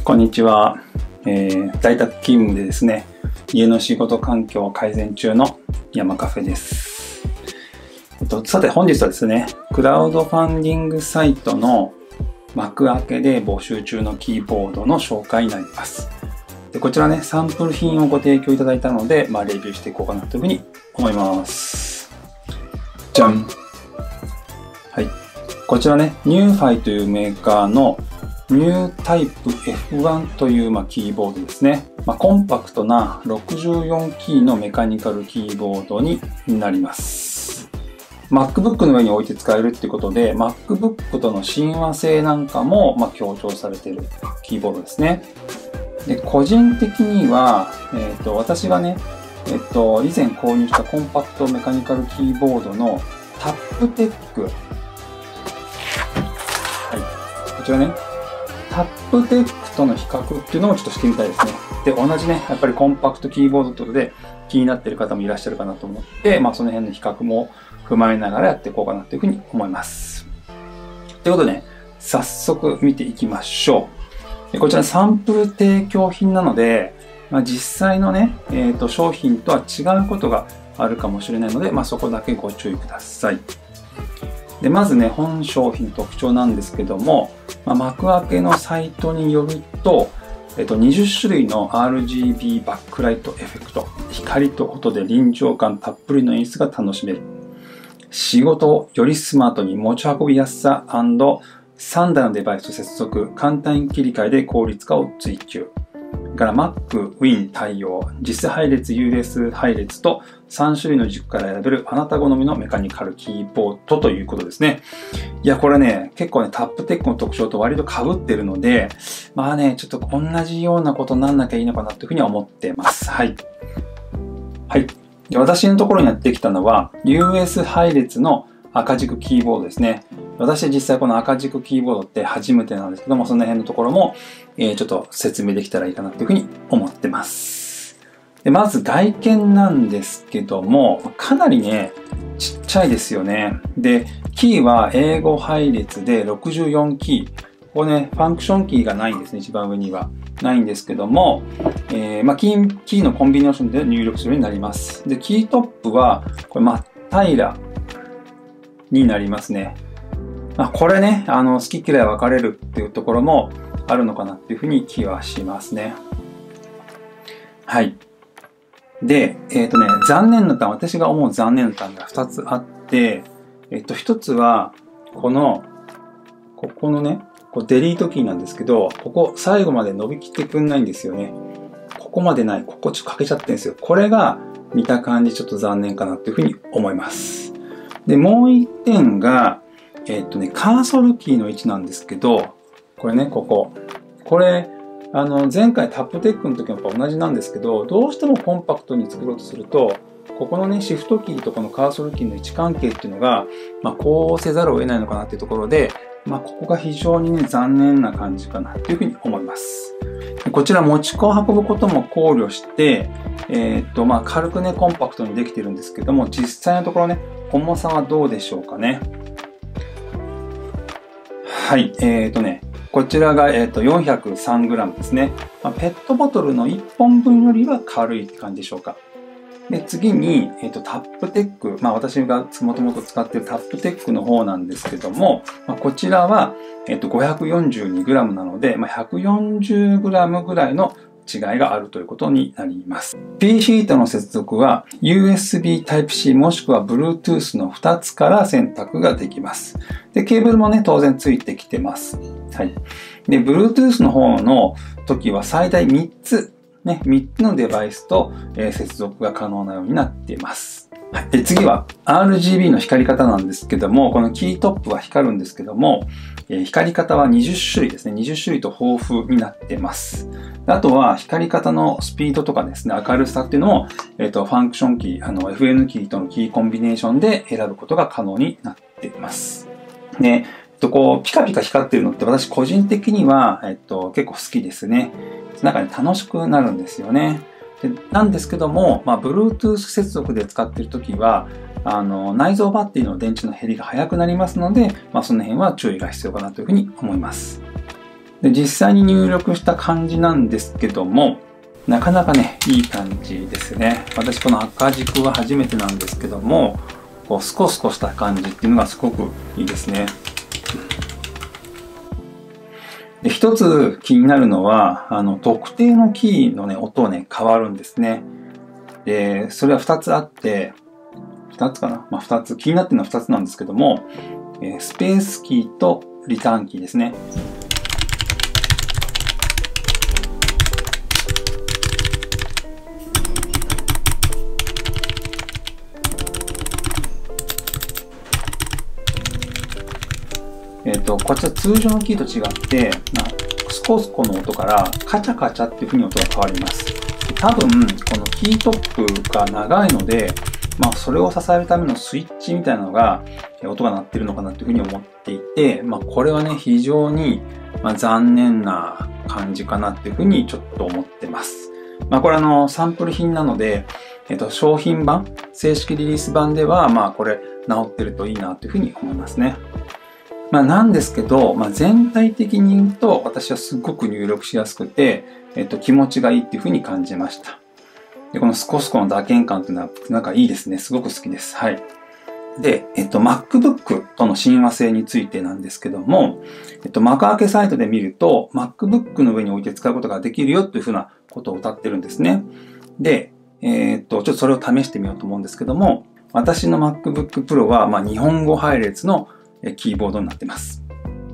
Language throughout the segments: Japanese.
こんにちは。在宅勤務でですね、家の仕事環境を改善中の山カフェです。さて本日はですね、クラウドファンディングサイトの幕開けで募集中のキーボードの紹介になります。でこちらね、サンプル品をご提供いただいたので、レビューしていこうかなというふうに思います。じゃん。はい。こちらね、ニューファイというメーカーのニュータイプ F1 というキーボードですね。コンパクトな64キーのメカニカルキーボードになります。MacBook の上に置いて使えるっていうことで、MacBook との親和性なんかも強調されているキーボードですね。で個人的には、私がね、以前購入したコンパクトメカニカルキーボードのタップテック。はい。こちらね。タップテックとの比較っていうのをちょっとしてみたいですね。で、同じね、やっぱりコンパクトキーボードということで気になっている方もいらっしゃるかなと思って、その辺の比較も踏まえながらやっていこうかなというふうに思います。ということでね、早速見ていきましょう。こちらサンプル提供品なので、実際のね、商品とは違うことがあるかもしれないので、そこだけご注意ください。でまずね、本商品特徴なんですけども、幕開けのサイトによると、20種類の RGB バックライトエフェクト、光と音で臨場感たっぷりの演出が楽しめる。仕事をよりスマートに持ち運びやすさ&3台のデバイスと接続、簡単切り替えで効率化を追求。から Mac、Win 対応、実配列、US 配列と3種類の軸から選べるあなた好みのメカニカルキーボードということですね。いや、これね、結構ね、タップテックの特徴と割と被ってるので、ちょっと同じようなことになんなきゃいいのかなというふうには思っています。はい。はい。で私のところにやってきたのは、US 配列の赤軸キーボードですね。私は実際この赤軸キーボードって初めてなんですけども、その辺のところも、ちょっと説明できたらいいかなというふうに思ってます。でまず外見なんですけども、かなりね、ちっちゃいですよね。で、キーは英語配列で64キー。ここね、ファンクションキーがないんですね、一番上には。ないんですけども、キーのコンビネーションで入力するようになります。で、キートップは、これ真っ平らになりますね。これね、好き嫌い分かれるっていうところもあるのかなっていうふうに気はしますね。はい。で、残念な点、私が思う残念な点が2つあって、1つは、ここのね、デリートキーなんですけど、ここ最後まで伸びきってくんないんですよね。ここまでない。ここちょっと欠けちゃってるんですよ。これが見た感じちょっと残念かなっていうふうに思います。で、もう1点が、カーソルキーの位置なんですけど、これね、これ、前回タップテックの時もやっぱ同じなんですけど、どうしてもコンパクトに作ろうとすると、ここのね、シフトキーとこのカーソルキーの位置関係っていうのが、こうせざるを得ないのかなっていうところで、ここが非常にね、残念な感じかなというふうに思います。こちら持ち運ぶことも考慮して、軽くね、コンパクトにできてるんですけども、実際のところね、重さはどうでしょうかね。はい、こちらが、403g ですね。ペットボトルの1本分よりは軽いって感じでしょうか。で、次に、タップテック。私がもともと使っているタップテックの方なんですけども、こちらは、542g なので、140g ぐらいの違いがあるということになります。PC との接続は USB Type-C もしくは Bluetooth の2つから選択ができます。で、ケーブルもね、当然ついてきてます。はい。で、Bluetooth の方の時は最大3つ、ね、3つのデバイスと、接続が可能なようになっています。はい、で次は RGB の光り方なんですけども、このキートップは光るんですけども、光り方は20種類ですね。20種類と豊富になっています。あとは光り方のスピードとかですね、明るさっていうのも、ファンクションキー、FN キーとのキーコンビネーションで選ぶことが可能になっています。で、ピカピカ光ってるのって私個人的には、結構好きですね。なんかね、楽しくなるんですよね。なんですけども、Bluetooth 接続で使っているときは、内蔵バッテリーの電池の減りが早くなりますので、その辺は注意が必要かなというふうに思います。 で、実際に入力した感じなんですけども、なかなかね、いい感じですね。私この赤軸は初めてなんですけども、こうスコスコした感じっていうのがすごくいいですね。で、一つ気になるのは、特定のキーのね、音ね、変わるんですね。で、それは2つあって、2つかな、2つ、気になってるのは2つなんですけども、スペースキーとリターンキーですね。こちら通常のキーと違って、スコスコの音からカチャカチャっていう風に音が変わります。多分、このキートップが長いので、それを支えるためのスイッチみたいなのが、音が鳴ってるのかなっていう風に思っていて、これはね、非常に、残念な感じかなっていう風にちょっと思ってます。これサンプル品なので、商品版、正式リリース版では、これ直ってるといいなという風に思いますね。なんですけど、全体的に言うと、私はすごく入力しやすくて、気持ちがいいっていう風に感じました。で、このスコスコの打鍵感っていうのは、なんかいいですね。すごく好きです。はい。で、MacBook との親和性についてなんですけども、幕開けサイトで見ると、MacBook の上に置いて使うことができるよという風なことを謳ってるんですね。で、ちょっとそれを試してみようと思うんですけども、私の MacBook Pro は、日本語配列のキーボードになっています。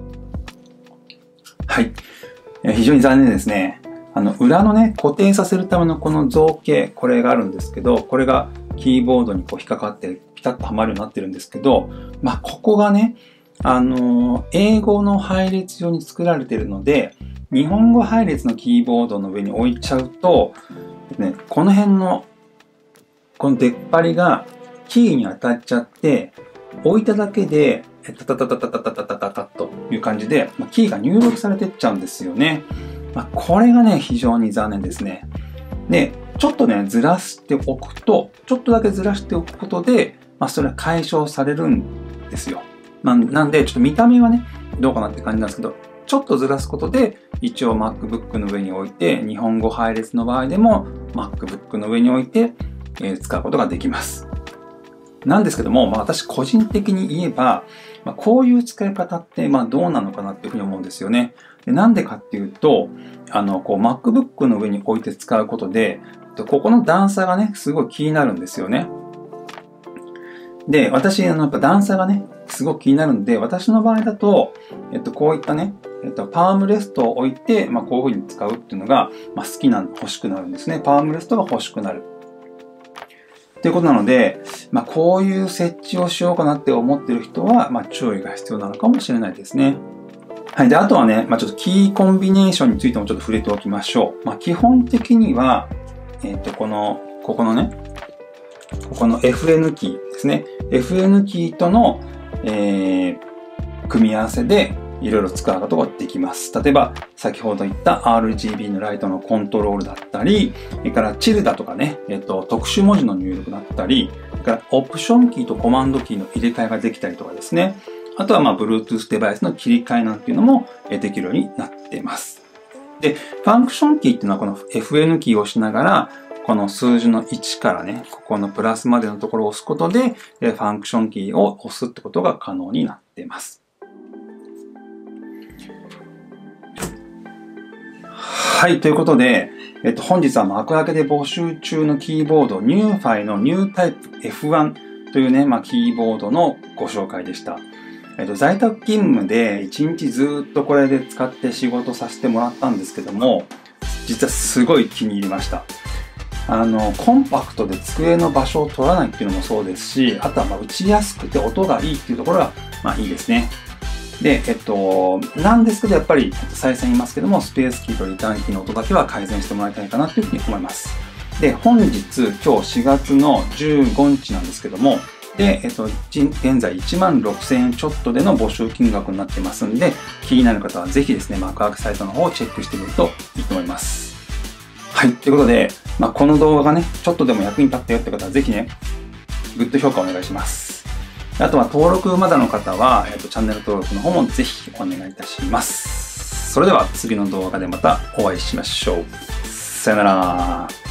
はい。非常に残念ですね。裏のね、固定させるためのこの造形、これがあるんですけど、これがキーボードにこう引っかかってピタッとはまるようになってるんですけど、ここがね、英語の配列用に作られているので、日本語配列のキーボードの上に置いちゃうと、ね、この辺の、この出っ張りがキーに当たっちゃって、置いただけで、タタタタタタタタタタという感じで、キーが入力されてっちゃうんですよね。これがね、非常に残念ですね。で、ちょっとね、ずらしておくと、ちょっとだけずらしておくことで、それは解消されるんですよ。なんで、ちょっと見た目はね、どうかなって感じなんですけど、ちょっとずらすことで、一応 MacBook の上に置いて、日本語配列の場合でも MacBook の上に置いて、使うことができます。なんですけども、私個人的に言えば、こういう使い方って、どうなのかなっていうふうに思うんですよね。で、なんでかっていうと、MacBook の上に置いて使うことで、ここの段差がね、すごい気になるんですよね。で、私、やっぱ段差がね、すごく気になるんで、私の場合だと、こういったね、パームレストを置いて、こういう風に使うっていうのが、欲しくなるんですね。パームレストが欲しくなる。ということなので、こういう設置をしようかなって思っている人は、注意が必要なのかもしれないですね。はい。で、あとはね、ちょっとキーコンビネーションについてもちょっと触れておきましょう。基本的には、ここのね、ここの FN キーですね。FN キーとの、組み合わせでいろいろ使うことができます。例えば、先ほど言った RGB のライトのコントロールだったり、それからチルだとかね、特殊文字の入力だったり、それからオプションキーとコマンドキーの入れ替えができたりとかですね。あとはBluetooth デバイスの切り替えなんていうのもできるようになっています。で、ファンクションキーっていうのはこの FN キーを押しながら、この数字の1からね、ここのプラスまでのところを押すことで、ファンクションキーを押すってことが可能になっています。はい、ということで、本日は幕開けで募集中のキーボード NewFi の NewType F1 というね、キーボードのご紹介でした。在宅勤務で1日ずっとこれで使って仕事させてもらったんですけども、実はすごい気に入りました。コンパクトで机の場所を取らないっていうのもそうですし、あとは打ちやすくて音がいいっていうところが、いいですね。で、なんですけど、やっぱり、再三言いますけども、スペースキーとリターンキーの音だけは改善してもらいたいかなというふうに思います。で、本日、今日4月の15日なんですけども、で、現在16,000円ちょっとでの募集金額になってますんで、気になる方はぜひですね、幕開けサイトの方をチェックしてみるといいと思います。はい。ということで、この動画がね、ちょっとでも役に立ったよって方はぜひね、グッド評価お願いします。あとは登録まだの方は、チャンネル登録の方もぜひお願いいたします。 それでは次の動画でまたお会いしましょう。さよなら。